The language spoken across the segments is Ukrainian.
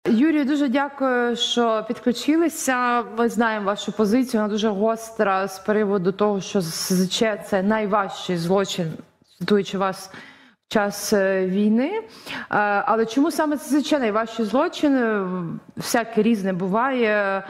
Юрію, дуже дякую, що підключилися. Ми знаємо вашу позицію, вона дуже гостра з приводу того, що СЗЧ – це найважчий злочин, цитуючи вас, в час війни. Але чому саме СЗЧ найважчий злочин? Всяке різне буває.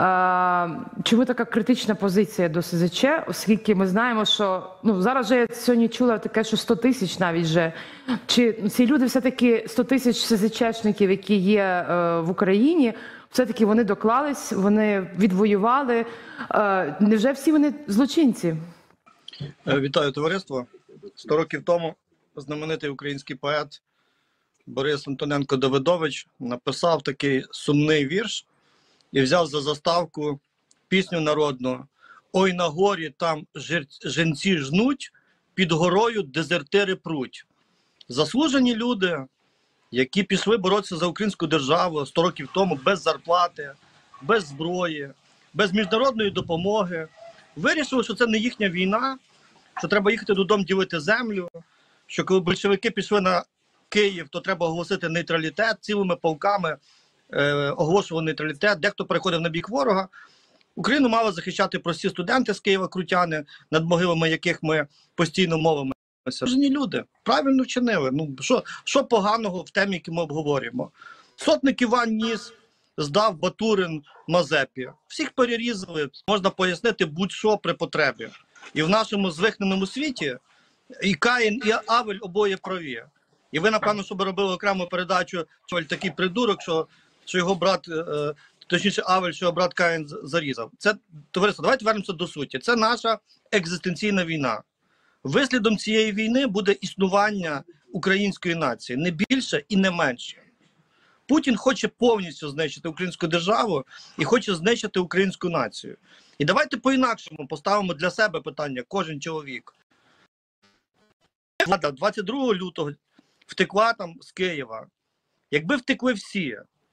Чому така критична позиція до СЗЧ? Оскільки ми знаємо, що зараз вже я сьогодні чула таке, що 100 тисяч навіть вже. Чи ці люди все-таки 100 тисяч СЗЧшників, які є в Україні, все-таки вони доклались, вони відвоювали? Невже всі вони злочинці? Вітаю, товариство. 100 років тому знаменитий український поет Борис Антоненко-Давидович написав такий сумний вірш і взяв за заставку пісню народну «Ой на горі там женці жнуть, під горою дезертири пруть». Заслужені люди, які пішли боротися за українську державу 100 років тому без зарплати, без зброї, без міжнародної допомоги, вирішили, що це не їхня війна, що треба їхати додому ділити землю, що коли большевики пішли на Київ, то треба оголосити нейтралітет, цілими полками оголошували нейтралітет, дехто переходив на бік ворога. Україну мали захищати прості студенти з Києва, крутяни, над могилами яких ми постійно мовимося. Жені люди правильно вчинили. Що поганого в темі, яку ми обговорюємо? Сотник Іван Ніс здав Батурин Мазепі. Всіх перерізали, можна пояснити будь-що при потребі. І в нашому звихненому світі і Каїн, і Авель обоє праві. І ви, напевно, щоб робили окрему передачу, що такий придурок, що його брат, точніше Авель, що його брат Каїн зарізав. Це, товариство, давайте вернемося до суті. Це наша екзистенційна війна. Вислідом цієї війни буде існування української нації, не більше і не менше. Путін хоче повністю знищити українську державу і хоче знищити українську націю. І давайте по-інакшому поставимо для себе питання, кожен чоловік. Влада 22 лютого втекла там з Києва. Якби втекли всі,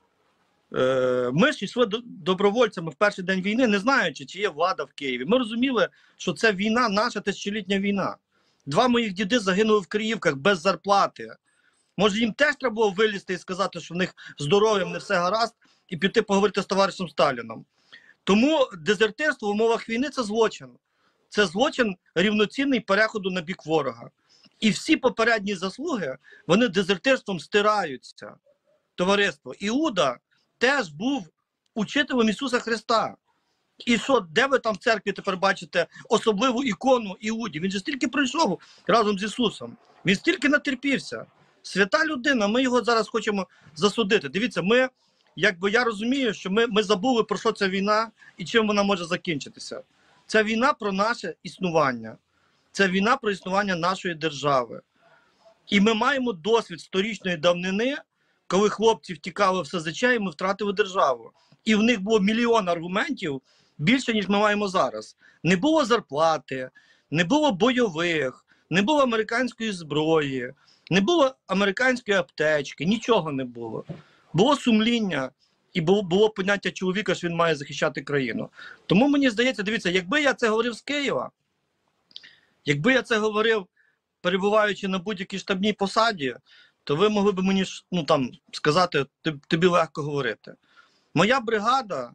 ми ж йшли добровольцями в перший день війни, не знаючи, чи є влада в Києві. Ми розуміли, що це війна, наша тисячолітня війна. 2 моїх діди загинули в Криївках без зарплати. Може, їм теж треба було вилізти і сказати, що в них здоров'ям не все гаразд, і піти поговорити з товаришем Сталіном. Тому дезертирство в умовах війни – це злочин. Це злочин рівноцінний переходу на бік ворога. І всі попередні заслуги, вони дезертирством стираються. Товариство. Іуда теж був учителем Ісуса Христа. І що, де ви там в церкві тепер бачите особливу ікону Іуді? Він же стільки пройшов разом з Ісусом. Він стільки натерпівся. Свята людина, ми його зараз хочемо засудити. Дивіться, я розумію, що ми забули, про що ця війна і чим вона може закінчитися. Це війна про наше існування. Це війна про існування нашої держави. І ми маємо досвід сторічної давнини, коли хлопці втікали в СЗЧ і ми втратили державу. І в них було мільйон аргументів більше, ніж ми маємо зараз. Не було зарплати, не було бойових, не було американської зброї, не було американської аптечки, нічого не було. Було сумління і було поняття чоловіка, що він має захищати країну. Тому мені здається, дивіться, якби я це говорив з Києва, якби я це говорив, перебуваючи на будь-якій штабній посаді, то ви могли б мені сказати, тобі легко говорити. Моя бригада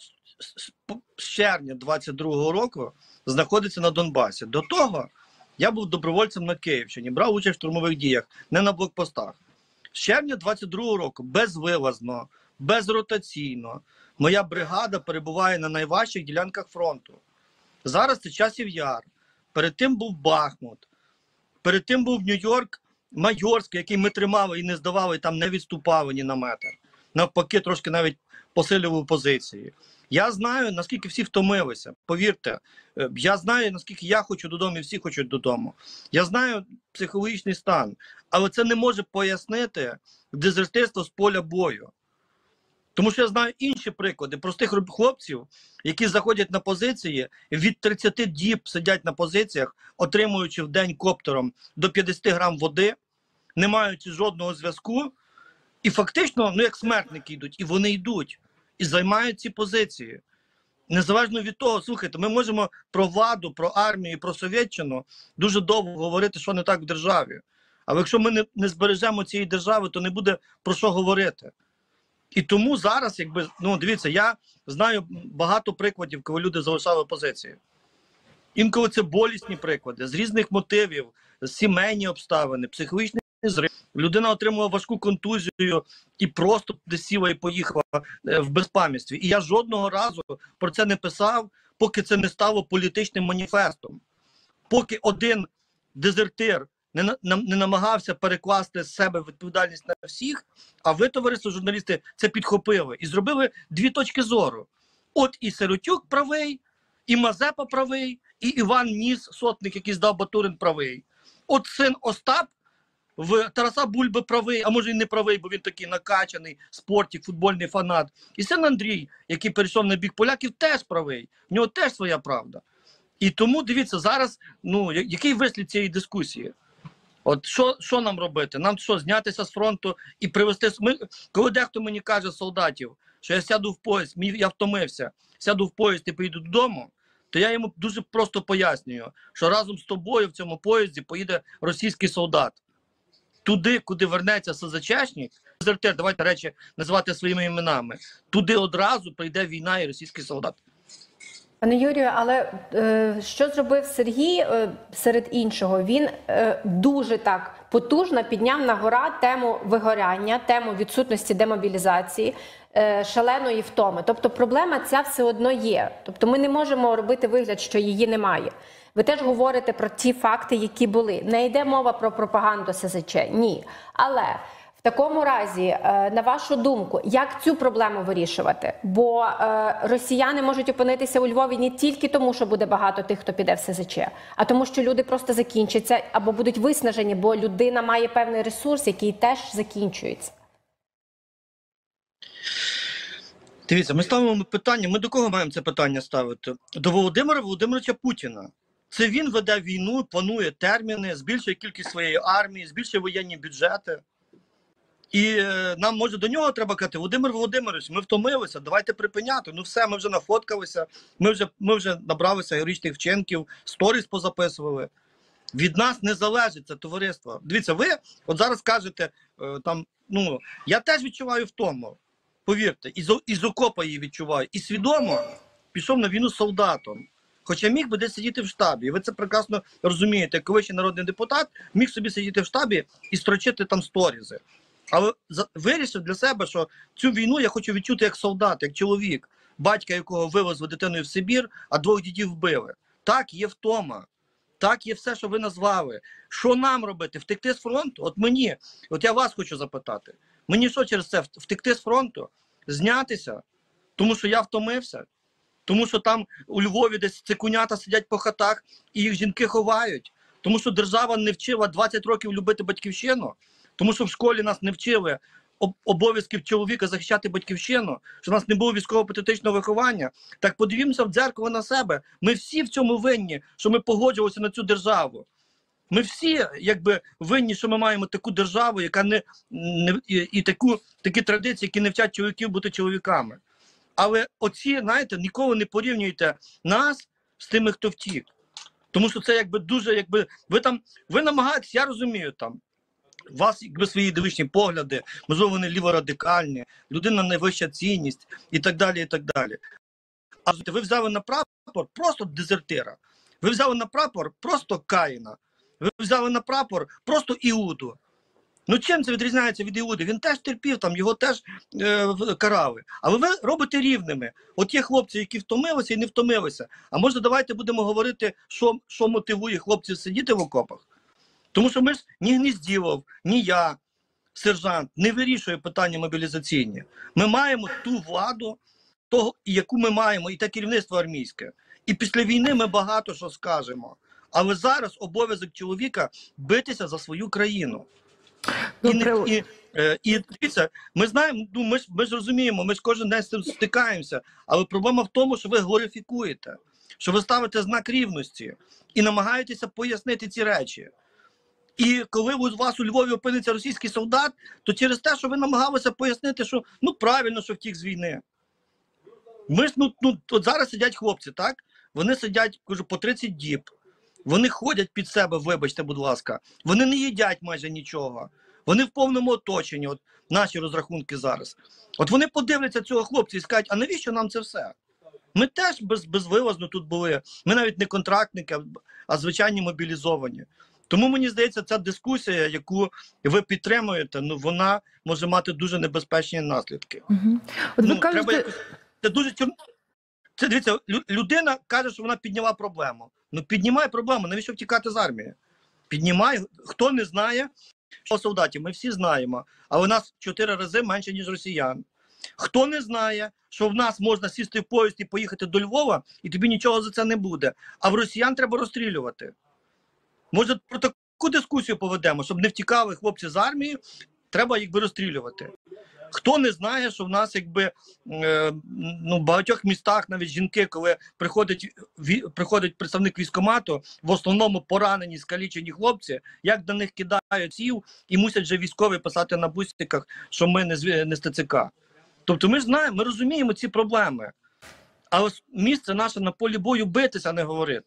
з червня 22-го року знаходиться на Донбасі. До того я був добровольцем на Київщині, брав участь в штурмових діях, не на блокпостах. З червня 22-го року безвилазно, безротаційно моя бригада перебуває на найважчих ділянках фронту. Зараз це Часів Яр, перед тим був Бахмут, перед тим був Нью-Йорк, Майорський, який ми тримали і не здавали, там не відступали ні на метр. Навпаки, трошки навіть посилювали позиції. Я знаю, наскільки всі втомилися, повірте. Я знаю, наскільки я хочу додому і всі хочуть додому. Я знаю психологічний стан, але це не може пояснити дезертирство з поля бою. Тому що я знаю інші приклади простих хлопців, які заходять на позиції, від 30 діб сидять на позиціях, отримуючи в день коптером до 50 грам води, не маючи жодного зв'язку, і фактично, як смертники йдуть, і вони йдуть, і займають ці позиції. Незалежно від того, слухайте, ми можемо про владу, про армію, про Совєтщину дуже довго говорити, що не так в державі. Але якщо ми не збережемо цієї держави, то не буде про що говорити. І тому зараз, якби, ну дивіться, я знаю багато прикладів, коли люди залишали позиції. Інколи це болісні приклади, з різних мотивів, сімейні обставини, психологічний зрив. Людина отримала важку контузію і просто десь сіла і поїхала в безпам'ятстві. І я жодного разу про це не писав, поки це не стало політичним маніфестом. Поки один дезертир не намагався перекласти з себе відповідальність на всіх, а ви, товариство журналісти, це підхопили і зробили дві точки зору. От і Сиротюк правий, і Мазепа правий, і Іван Ніс, сотник, який здав Батурин, правий. От син Остап в Тараса Бульби правий, а може і не правий, бо він такий накачаний, спортик, футбольний фанат. І син Андрій, який перейшов на бік поляків, теж правий. В нього теж своя правда. І тому, дивіться, зараз, ну, який вислід цієї дискусії? От що нам робити? Нам що, знятися з фронту і привезти... Коли дехто мені каже з солдатів, що я сяду в поїзд, я втомився, сяду в поїзд і поїду додому, то я йому дуже просто пояснюю, що разом з тобою в цьому поїзді поїде російський солдат. Туди, куди вернеться СЗЧшник, дезертир, давайте речі називати своїми іменами, туди одразу прийде війна і російський солдат. Пане Юрію, але що зробив Сергій, серед іншого? Він дуже так потужно підняв на гора тему вигоряння, тему відсутності демобілізації, шаленої втоми. Тобто проблема ця все одно є. Тобто ми не можемо робити вигляд, що її немає. Ви теж говорите про ті факти, які були. Не йде мова про пропаганду СЗЧ, ні. Але в такому разі, на вашу думку, як цю проблему вирішувати? Бо росіяни можуть опинитися у Львові не тільки тому, що буде багато тих, хто піде в СЗЧ, а тому, що люди просто закінчаться або будуть виснажені, бо людина має певний ресурс, який теж закінчується. Дивіться, ми ставимо питання, ми до кого маємо це питання ставити? До Володимира Володимировича Путіна. Це він веде війну, планує терміни, збільшує кількість своєї армії, збільшує воєнні бюджети. І нам, може, до нього треба казати: Володимир Володимирович, ми втомилися, давайте припиняти. Ну все, ми вже нафоткалися, ми вже набралися героїчних вчинків, сторіс позаписували. Від нас не залежить це товариство. Дивіться, ви от зараз кажете, там, ну, я теж відчуваю втому, повірте, із окопа її відчуваю. І свідомо пішов на війну солдатом. Хоча міг би десь сидіти в штабі. І ви це прекрасно розумієте. Коли ще народний депутат міг собі сидіти в штабі і строчити там сторізи. Але вирішив для себе, що цю війну я хочу відчути як солдат, як чоловік, батька якого вивезли дитиною в Сибір, а двох дітей вбили. Так, є втома. Так, є все, що ви назвали. Що нам робити? Втекти з фронту? От мені, от я вас хочу запитати. Мені що через це? Втекти з фронту? Знятися? Тому що я втомився? Тому що там у Львові десь цикунята сидять по хатах і їх жінки ховають? Тому що держава не вчила 20 років любити батьківщину? Тому що в школі нас не вчили обов'язків чоловіка захищати батьківщину, що в нас не було військово-патріотичного виховання? Так подивімося в дзеркало на себе. Ми всі в цьому винні, що ми погоджувалися на цю державу. Ми всі, якби, винні, що ми маємо таку державу, яка і такі традиції, які не вчать чоловіків бути чоловіками. Але оці, знаєте, ніколи не порівнюйте нас з тими, хто втік. Тому що це якби дуже, якби, ви намагаєтесь, я розумію, там, у вас якби свої ідеологічні погляди, можливо, вони ліворадикальні, людина найвища цінність і так далі, і так далі. А ви взяли на прапор просто дезертира. Ви взяли на прапор просто Каїна. Ви взяли на прапор просто Іуду. Ну чим це відрізняється від Іуди? Він теж терпів, там його теж карали. Але ви робите рівними. От є хлопці, які втомилися і не втомилися. А може давайте будемо говорити, що мотивує хлопців сидіти в окопах? Тому що ми ж ні Гнізділов, ні я, сержант, не вирішує питання мобілізаційні. Ми маємо ту владу, яку ми маємо, і те керівництво армійське. І після війни ми багато що скажемо. Але зараз обов'язок чоловіка битися за свою країну. І дивіться, ми знаємо, ну, ми ж розуміємо, ми ж кожен день з цим стикаємося, але проблема в тому, що ви глорифікуєте, що ви ставите знак рівності і намагаєтеся пояснити ці речі. І коли у вас у Львові опиниться російський солдат, то через те, що ви намагалися пояснити, що ну правильно, що втік з війни. Ми ж, от зараз сидять хлопці, так? Вони сидять, кажу, по 30 діб. Вони ходять під себе, вибачте, будь ласка. Вони не їдять майже нічого. Вони в повному оточенні, от наші розрахунки зараз. От вони подивляться цього хлопця і скажуть, а навіщо нам це все? Ми теж безвивозно тут були. Ми навіть не контрактники, а звичайні мобілізовані. Тому, мені здається, ця дискусія, яку ви підтримуєте, ну, вона може мати дуже небезпечні наслідки. От ви Ну, кажете... треба якось... Це дуже... Це, дивіться, людина каже, що вона підняла проблему. Ну, піднімай проблему, навіщо втікати з армії? Піднімай. Хто не знає, що солдатів, ми всі знаємо, але у нас 4 рази менше, ніж росіян. Хто не знає, що в нас можна сісти в поїзд і поїхати до Львова, і тобі нічого за це не буде. А в росіян треба розстрілювати. Може, про таку дискусію поведемо, щоб не втікали хлопці з армії, треба їх розстрілювати. Хто не знає, що в нас якби ну, в багатьох містах навіть жінки, коли приходить представник військкомату, в основному поранені, скалічені хлопці, як до них кидають сів і мусять вже військові писати на бусиках, що ми не з ТЦК. Тобто ми знаємо, ми розуміємо ці проблеми. А ось місце наше на полі бою битися, а не говорити.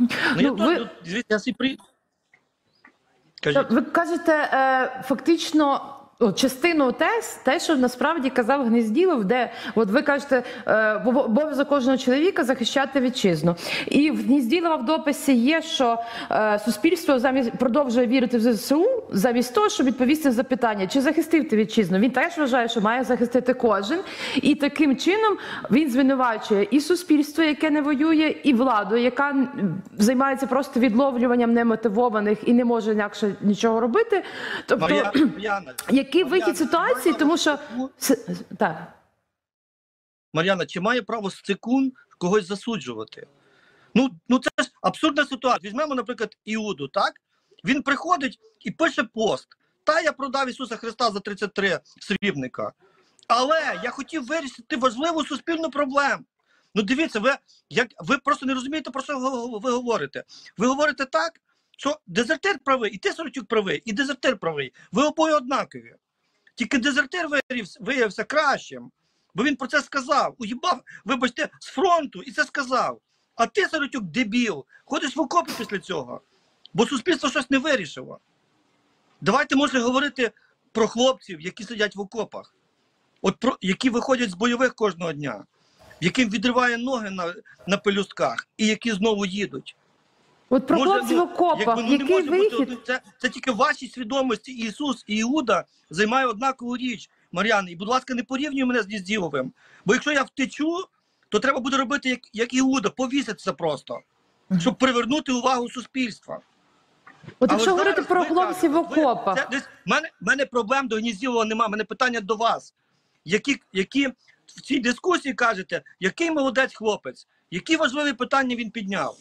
Ви кажете, фактично, частину те, що насправді казав Гнезділов, де, от ви кажете, обов'язок кожного чоловіка захищати вітчизну. І в Гнезділова в дописі є, що суспільство продовжує вірити в ЗСУ замість того, щоб відповісти на запитання, чи захистив ти вітчизну. Він теж вважає, що має захистити кожен. І таким чином він звинувачує і суспільство, яке не воює, і владу, яка займається просто відловлюванням немотивованих і не може інакше нічого робити. Тобто, який вихід ситуації, тому що... Так. Мар'яна, чи має право Стецюк когось засуджувати? Ну це ж абсурдна ситуація. Візьмемо, наприклад, Іуду, так? Він приходить і пише пост. Та я продав Ісуса Христа за 33 срібника. Але я хотів вирішити важливу суспільну проблему. Ну дивіться, ви просто не розумієте, про що ви говорите. Ви говорите так, що дезертир правий, і ти, Сорочук, правий, і дезертир правий. Ви обоє однакові. Тільки дезертир виявився кращим, бо він про це сказав. Уїбав, вибачте, з фронту і це сказав. А ти, Сорочук, дебіл, ходиш в окопи після цього, бо суспільство щось не вирішило. Давайте, може, говорити про хлопців, які сидять в окопах, які виходять з бойових кожного дня, яким відриває ноги на пелюстках і які знову їдуть. От про хлопців в окопах, який вихід? Це тільки в вашій свідомості Ісус і Іуда займає однакову річ, Мар'яна. І, будь ласка, не порівнюй мене з Гнезділовим. Бо якщо я втечу, то треба буде робити, як Іуда, повіситися просто, щоб привернути увагу суспільства. От якщо говорити про хлопців в окопах. В мене проблем до Гнезділова немає, в мене питання до вас. Які в цій дискусії кажете, який молодець хлопець, які важливі питання він підняв?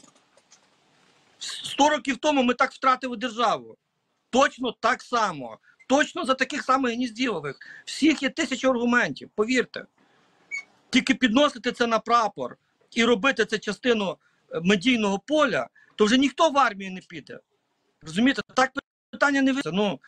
100 років тому ми так втратили державу. Точно так само. Точно за таких самих Гнезділових. Всіх є 1000 аргументів, повірте. Тільки підносити це на прапор і робити це частину медійного поля, то вже ніхто в армію не піде. Розумієте? Так питання не вирішиться. Ну,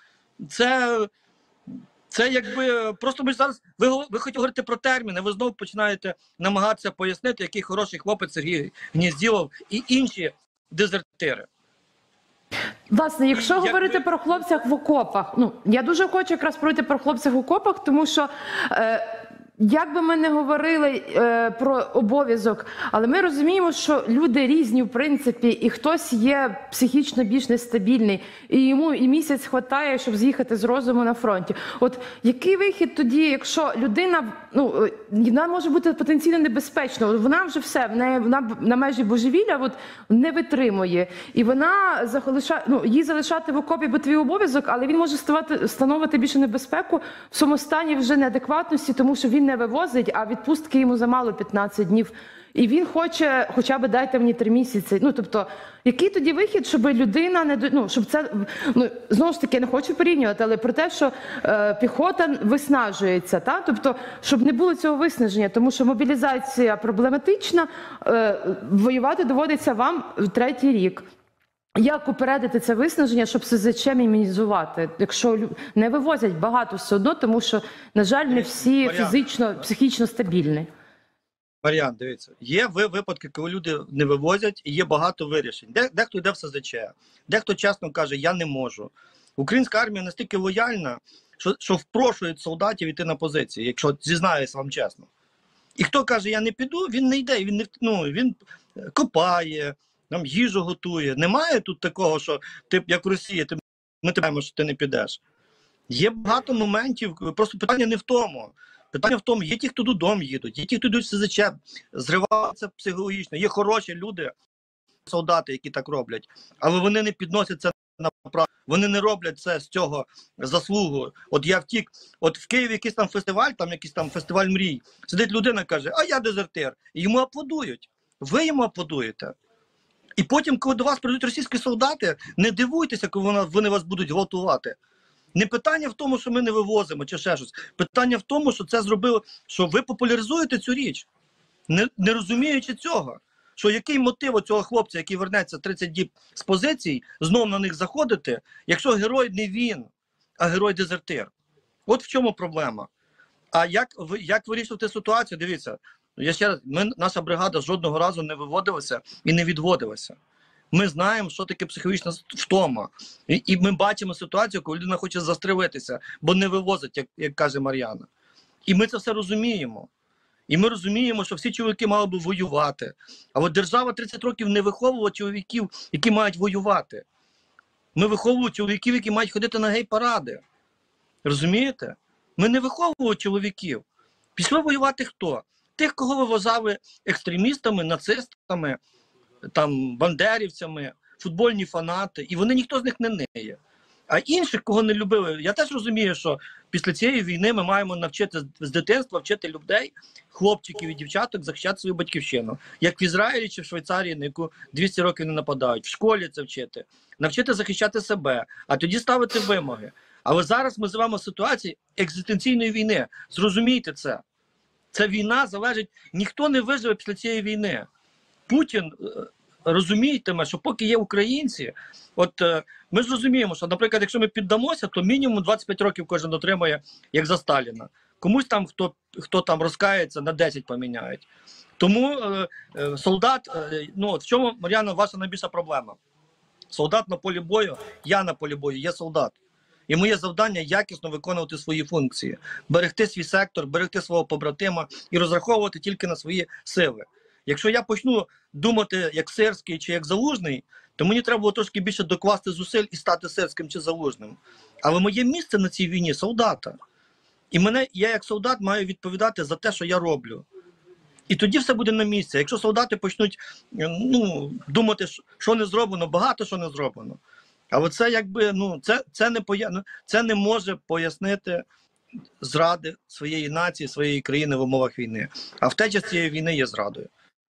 це якби, просто ми зараз, ви хочете говорити про терміни, ви знову починаєте намагатися пояснити, який хороший хлопець Сергій Гнезділов і інші дезертири. Власне, якщо говорити про хлопцях в окопах, ну, я дуже хочу якраз говорити про хлопцях в окопах, тому що, як би ми не говорили про обов'язок, але ми розуміємо, що люди різні в принципі, і хтось є психічно більш нестабільний, і йому і місяць хватає, щоб з'їхати з розуму на фронті. От який вихід тоді, якщо людина, ну, вона може бути потенційно небезпечною, вона вже все, вона на межі божевілля от, не витримує, і вона її залишати в окопі, бо твій обов'язок, але він може становити більше небезпеку в своєму стані вже неадекватності, тому що він не вивозить, а відпустки йому замало 15 днів. І він хоче, хоча б дайте мені 3 місяці. Ну, тобто, який тоді вихід, щоб людина не... Ну, щоб це... Ну, знову ж таки, я не хочу порівнювати, але про те, що піхота виснажується, та? Тобто, щоб не було цього виснаження, тому що мобілізація проблематична, воювати доводиться вам в 3-й рік. Як упередити це виснаження, щоб СЗЧ мінімізувати, якщо не вивозять багато все одно, тому що, на жаль, не всі фізично, психічно стабільні. Мар'ян, дивіться, є випадки, коли люди не вивозять, і є багато вирішень. Дехто йде в СЗЧ, дехто чесно каже, я не можу. Українська армія настільки лояльна, що впрошують солдатів йти на позиції, якщо зізнаюся вам чесно. І хто каже, я не піду, він не йде, він копає, нам їжу готує. Немає тут такого, що ти, як в Росії, ми тебе знаємо, що ти не підеш. Є багато моментів, просто питання не в тому. Питання в тому, є ті, хто додому їдуть, є ті, хто йдуть в СЗЧ, зриваються психологічно, є хороші люди, солдати, які так роблять, але вони не підносять це на право, вони не роблять це з цього заслугу. От я втік, от в Києві якийсь там фестиваль мрій, сидить людина, каже, а я дезертир, і йому аплодують. Ви йому аплодуєте. І потім, коли до вас прийдуть російські солдати, не дивуйтеся, коли вони вас будуть гвалтувати. Не питання в тому, що ми не вивозимо чи ще щось. Питання в тому, що це зробило, що ви популяризуєте цю річ, не розуміючи цього. Що який мотив у цього хлопця, який вернеться 30 діб з позицій, знов на них заходити, якщо герой не він, а герой-дезертир. От в чому проблема. А як вирішувати ситуацію? Дивіться, я ще раз, наша бригада жодного разу не виводилася і не відводилася. Ми знаємо, що таке психологічна втома. І ми бачимо ситуацію, коли людина хоче застрелитися, бо не вивозить, як каже Мар'яна. І ми це все розуміємо. І ми розуміємо, що всі чоловіки мали би воювати. А от держава 30 років не виховувала чоловіків, які мають воювати. Ми виховували чоловіків, які мають ходити на гей-паради. Розумієте? Ми не виховували чоловіків. Пішли воювати хто? Тих, кого вивозали екстремістами, нацистами, там, бандерівцями, футбольні фанати. І ніхто з них не ниє. А інших, кого не любили, я теж розумію, що після цієї війни ми маємо навчити з дитинства, вчити людей, хлопчиків і дівчаток захищати свою батьківщину. Як в Ізраїлі чи в Швейцарії, на яку 200 років не нападають. В школі це вчити. Навчити захищати себе, а тоді ставити вимоги. Але зараз ми живемо в ситуації екзистенційної війни. Зрозумійте це. Ця війна залежить, ніхто не виживе після цієї війни. Путін розумієте, що поки є українці, от ми ж розуміємо, що, наприклад, якщо ми піддамося, то мінімум 25 років кожен отримає, як за Сталіна. Комусь там, хто там розкається, на 10 поміняють. Тому солдат, в чому, Мар'яна, ваша найбільша проблема? Солдат на полі бою, я на полі бою, є солдат. І моє завдання якісно виконувати свої функції. Берегти свій сектор, берегти свого побратима і розраховувати тільки на свої сили. Якщо я почну думати як Сирський чи як Залужний, то мені треба було трошки більше докласти зусиль і стати Сирським чи Залужним. Але моє місце на цій війні – солдата. І я як солдат маю відповідати за те, що я роблю. І тоді все буде на місці. Якщо солдати почнуть думати, що не зроблено, багато що не зроблено. Але це якби, це не може пояснити зради своєї нації, своєї країни в умовах війни. А втеча з цієї війни є зрадою.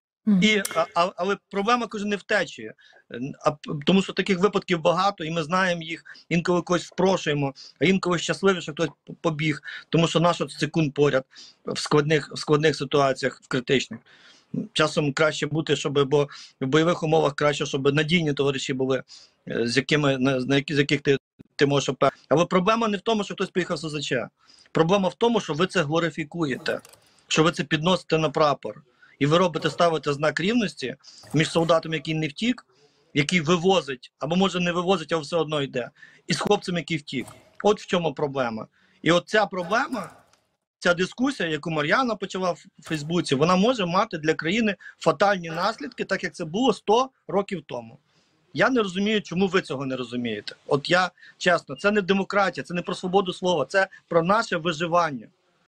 Але проблема, кажу, не втечі, тому що таких випадків багато, і ми знаємо їх, інколи когось впрошуємо, а інколи щасливі, що хтось побіг, тому що наш секунд поряд в складних ситуаціях, в критичних. Часом краще бути, бо в бойових умовах краще, щоб надійні товариші були, з яких ти можеш оперувати. Але проблема не в тому, що хтось поїхав в СЗЧ. Проблема в тому, що ви це глорифікуєте, що ви це підносите на прапор. І ви ставите знак рівності між солдатом, який не втік, який вивозить, або може не вивозить, а все одно йде, і з хлопцем, який втік. От в чому проблема. І от ця проблема, ця дискусія, яку Мар'яна почала в Фейсбуці, вона може мати для країни фатальні наслідки, так як це було 100 років тому. Я не розумію, чому ви цього не розумієте. От я, чесно, це не демократія, це не про свободу слова, це про наше виживання.